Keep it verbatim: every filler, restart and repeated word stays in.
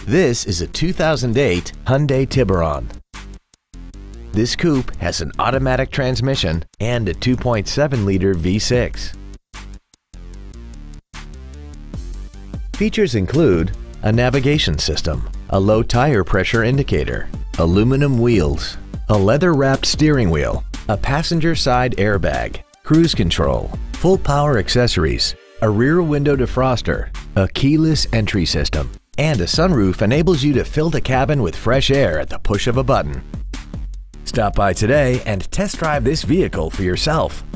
This is a two thousand eight Hyundai Tiburon. This coupe has an automatic transmission and a two point seven liter V six. Features include a navigation system, a low tire pressure indicator, aluminum wheels, a leather-wrapped steering wheel, a passenger side airbag, cruise control, full power accessories, a rear window defroster, a keyless entry system, and a sunroof enables you to fill the cabin with fresh air at the push of a button. Stop by today and test drive this vehicle for yourself.